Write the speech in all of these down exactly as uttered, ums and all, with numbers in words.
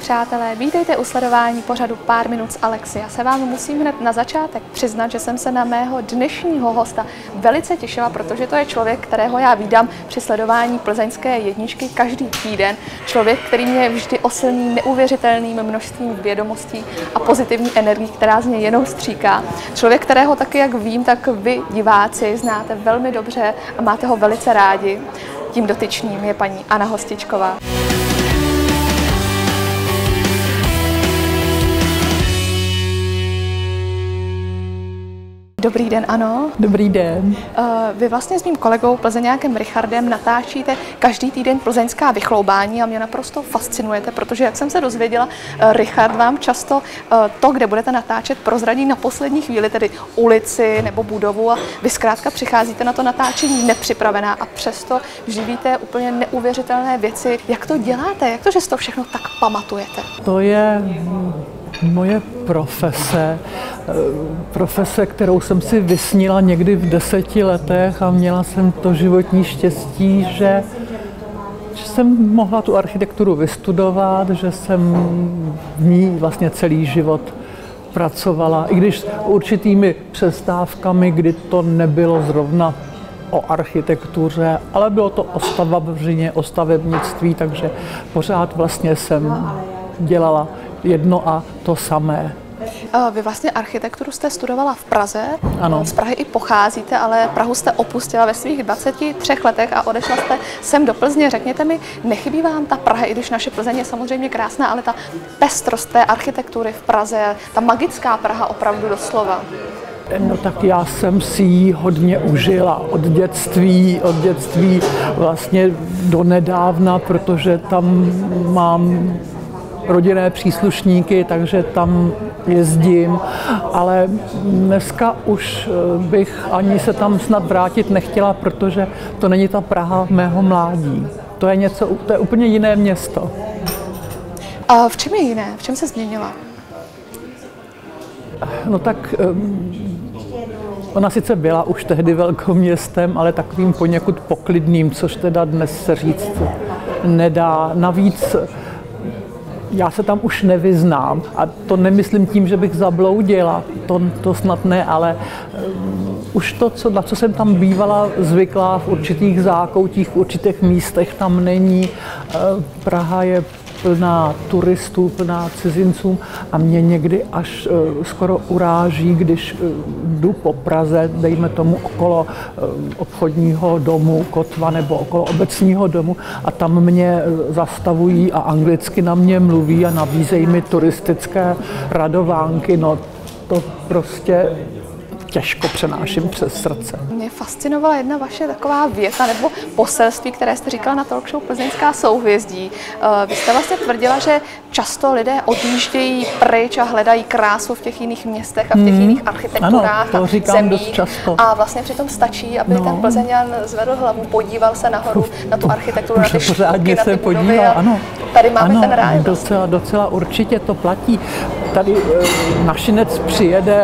přátelé, vítejte u sledování pořadu Pár minut s Alexi. Já se vám musím hned na začátek přiznat, že jsem se na mého dnešního hosta velice těšila, protože to je člověk, kterého já vídám při sledování plzeňské jedničky každý týden. Člověk, který mě vždy osilní neuvěřitelným množstvím vědomostí a pozitivní energií, která z něj jenom stříká. Člověk, kterého taky, jak vím, tak vy, diváci, znáte velmi dobře a máte ho velice rádi. Tím dotyčným je paní Anna Hostičková. Dobrý den, Ano. Dobrý den. Vy vlastně s mým kolegou plzeňákem Richardem natáčíte každý týden plzeňská vychloubání a mě naprosto fascinujete, protože jak jsem se dozvěděla, Richard vám často to, kde budete natáčet, prozradí na poslední chvíli, tedy ulici nebo budovu, a vy zkrátka přicházíte na to natáčení nepřipravená a přesto živíte úplně neuvěřitelné věci. Jak to děláte? Jak to, že si to všechno tak pamatujete? To je moje profese, profese, kterou jsem si vysnila někdy v deseti letech a měla jsem to životní štěstí, že, že jsem mohla tu architekturu vystudovat, že jsem v ní vlastně celý život pracovala, i když s určitými přestávkami, kdy to nebylo zrovna o architektuře, ale bylo to o stavebřině, o stavebnictví, takže pořád vlastně jsem dělala jedno a to samé. Vy vlastně architekturu jste studovala v Praze, ano. Z Prahy i pocházíte, ale Prahu jste opustila ve svých dvaceti třech letech a odešla jste sem do Plzně. Řekněte mi, nechybí vám ta Praha, i když naše Plzeň je samozřejmě krásná, ale ta pestrost té architektury v Praze, ta magická Praha opravdu doslova? No tak já jsem si ji hodně užila od dětství, od dětství vlastně do nedávna, protože tam mám rodinné příslušníky, takže tam jezdím, ale dneska už bych ani se tam snad vrátit nechtěla, protože to není ta Praha mého mládí. To je něco, to je úplně jiné město. A v čem je jiné? V čem se změnila? No tak ona sice byla už tehdy velkým městem, ale takovým poněkud poklidným, což teda dnes se říct nedá. Navíc já se tam už nevyznám a to nemyslím tím, že bych zabloudila, to, to snad ne, ale um, už to, co, na co jsem tam bývala zvyklá v určitých zákoutích, v určitých místech, tam není. Uh, Praha je plná turistů, plná cizinců a mě někdy až uh, skoro uráží, když uh, jdu po Praze, dejme tomu okolo uh, obchodního domu Kotva nebo okolo obecního domu a tam mě uh, zastavují a anglicky na mě mluví a nabízejí mi turistické radovánky. No to prostě těžko přenáším přes srdce. Mě fascinovala jedna vaše taková věta nebo poselství, které jste říkala na talk show Plzeňská souhvězdí. Vy jste vlastně tvrdila, že často lidé odjíždějí pryč a hledají krásu v těch jiných městech a v těch jiných architekturách ano, to říkám a zemích. Dost často. A vlastně přitom stačí, aby no. ten Plzeňan zvedl hlavu, podíval se nahoru na tu architekturu, na ty štuky, na ty budovy. Ano. Tady máme ano, ten ráj. Docela, docela určitě to platí. Tady e, našinec přijede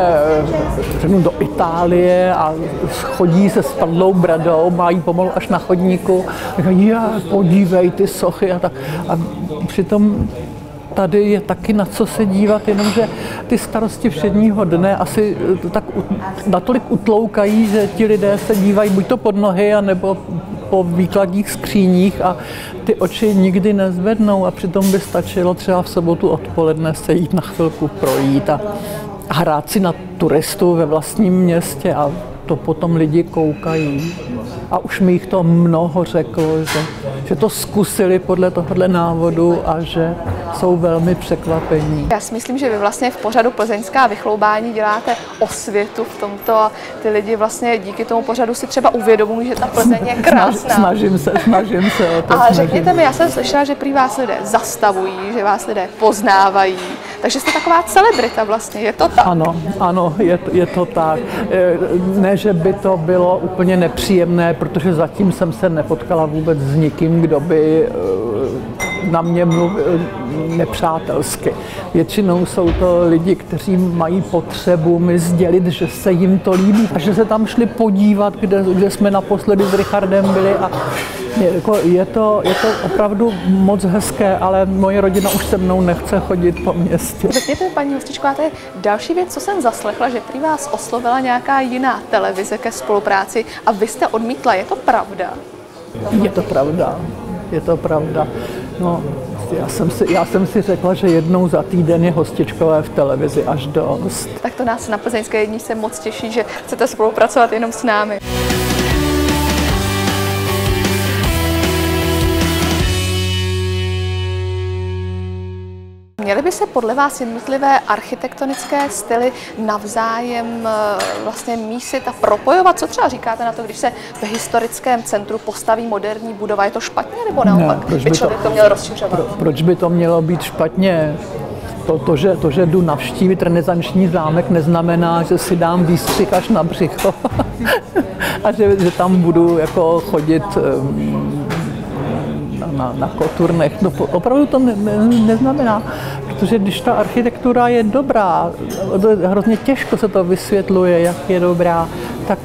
e, do Itálie a chodí se spadlou bradou, mají pomalu až na chodníku. Říkají, podívej ty sochy a tak. A přitom tady je taky na co se dívat, jenomže ty starosti všedního dne asi tak natolik utloukají, že ti lidé se dívají buď to pod nohy, anebo po výkladních skříních a ty oči nikdy nezvednou a přitom by stačilo třeba v sobotu odpoledne se jít na chvilku projít a hrát si na turistu ve vlastním městě a to potom lidi koukají. A už mi jich to mnoho řeklo, že, že to zkusili podle tohohle návodu a že jsou velmi překvapení. Já si myslím, že vy vlastně v pořadu Plzeňská vychloubání děláte osvětu v tomto a ty lidi vlastně díky tomu pořadu si třeba uvědomují, že ta Plzeň je krásná. Snažím se, snažím se o to. A řekněte mi, já jsem slyšela, že prý vás lidé zastavují, že vás lidé poznávají, takže jste taková celebrita vlastně, je to tak? Ano, ano, je, je to tak. Ne, že by to bylo úplně nepříjemné, protože zatím jsem se nepotkala vůbec s nikým, kdo by na mě mluvil nepřátelsky. Většinou jsou to lidi, kteří mají potřebu mi sdělit, že se jim to líbí a že se tam šli podívat, kde, kde jsme naposledy s Richardem byli. A je, jako, je, to, je to opravdu moc hezké, ale moje rodina už se mnou nechce chodit po městě. Řekněte, paní Hostičková, to je další věc, co jsem zaslechla, že prý vás oslovila nějaká jiná televize ke spolupráci a vy jste odmítla. Je to pravda? Je to pravda. Je to pravda. No, já jsem si, já jsem si řekla, že jednou za týden je Hostičkové v televizi až dost. Tak to nás na Plzeňské jedničce moc těší, že chcete spolupracovat jenom s námi. Měly by se podle vás jednotlivé architektonické styly navzájem vlastně mísit a propojovat? Co třeba říkáte na to, když se v historickém centru postaví moderní budova? Je to špatně nebo naopak? Ne, by člověk to, to měl rozšiřovat? Pro, proč by to mělo být špatně? To, to, že, to, že jdu navštívit renesanční zámek, neznamená, že si dám výstřih až na břicho a že, že tam budu jako chodit na, na koturnech. No, opravdu to ne, ne, neznamená, protože když ta architektura je dobrá, hrozně těžko se to vysvětluje, jak je dobrá, tak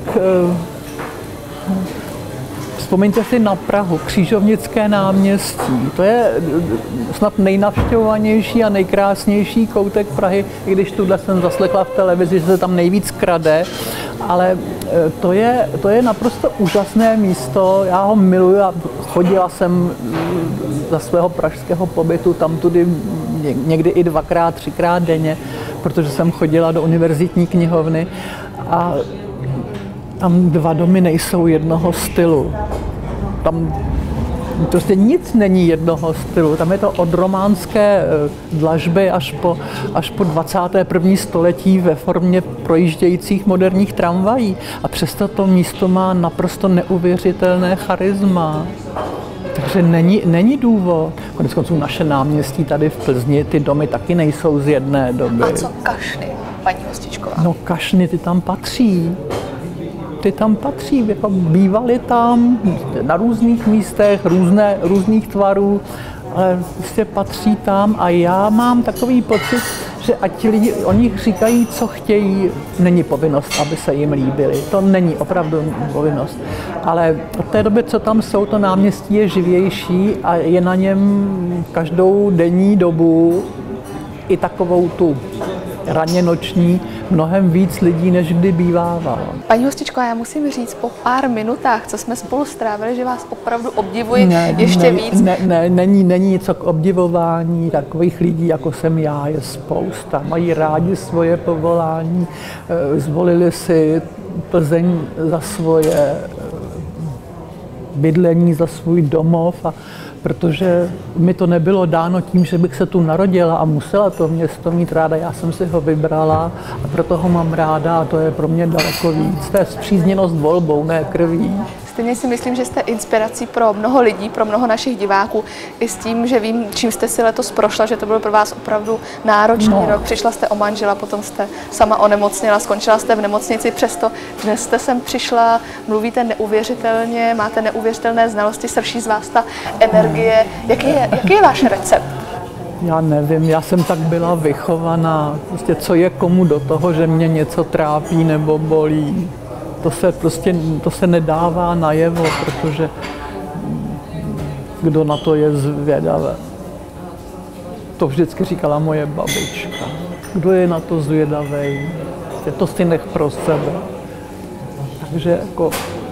vzpomeňte si na Prahu, Křižovnické náměstí. To je snad nejnavštěvovanější a nejkrásnější koutek Prahy, i když tuhle jsem zaslechla v televizi, že se tam nejvíc krade, ale to je, to je naprosto úžasné místo, já ho miluji a chodila jsem za svého pražského pobytu tam tudy někdy i dvakrát, třikrát denně, protože jsem chodila do univerzitní knihovny a tam dva domy nejsou jednoho stylu. Tam prostě nic není jednoho stylu. Tam je to od románské dlažby až po, až po dvacáté první století ve formě projíždějících moderních tramvají. A přesto to místo má naprosto neuvěřitelné charisma. Takže není, není důvod. Koneckonců naše náměstí tady v Plzni, ty domy taky nejsou z jedné doby. A co Kašny, paní Hostičková? No Kašny, ty tam patří. Ty tam patří, jako bývaly tam na různých místech, různé, různých tvarů, ale prostě patří tam a já mám takový pocit, že ať ti lidi o nich říkají, co chtějí, není povinnost, aby se jim líbili. To není opravdu povinnost. Ale od té doby, co tam jsou, to náměstí je živější a je na něm každou denní dobu i takovou tu raně noční mnohem víc lidí, než kdy bývávalo. Paní Hostičková, já musím říct, po pár minutách, co jsme spolu strávili, že vás opravdu obdivuji ne, ještě ne, víc. Ne, ne, není, není nic k obdivování, takových lidí, jako jsem já, je spousta. Mají rádi svoje povolání, zvolili si Plzeň za svoje bydlení, za svůj domov, a protože mi to nebylo dáno tím, že bych se tu narodila a musela to město mít ráda. Já jsem si ho vybrala a proto ho mám ráda a to je pro mě daleko víc. To je spřízněnost volbou, ne krví. Stejně si myslím, že jste inspirací pro mnoho lidí, pro mnoho našich diváků. I s tím, že vím, čím jste si letos prošla, že to byl pro vás opravdu náročný no. rok. Přišla jste o manžela, potom jste sama onemocněla, skončila jste v nemocnici, přesto dnes jste sem přišla, mluvíte neuvěřitelně, máte neuvěřitelné znalosti, srší z vás ta energie. Jaký je, jaký je váš recept? Já nevím, já jsem tak byla vychovaná. Prostě co je komu do toho, že mě něco trápí nebo bolí. To se prostě to se nedává najevo, protože kdo na to je zvědavý. To vždycky říkala moje babička. Kdo je na to zvědavý, to si nech pro sebe. Takže jako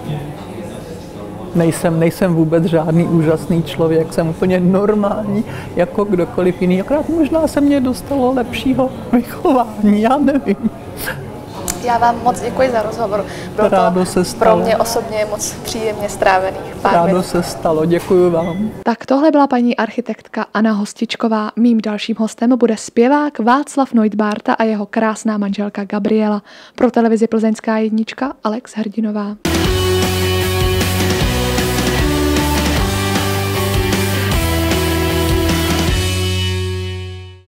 nejsem, nejsem vůbec žádný úžasný člověk, jsem úplně normální, jako kdokoliv jiný. Akorát možná se mě dostalo lepšího vychování, já nevím. Já vám moc děkuji za rozhovor. Bylo Rádo se stalo. Pro mě osobně moc příjemně strávených pár Rádo minut. se stalo, děkuji vám. Tak tohle byla paní architektka Anna Hostičková. Mým dalším hostem bude zpěvák Václav Neudbárta a jeho krásná manželka Gabriela. Pro televizi Plzeňská jednička Alex Hrdinová.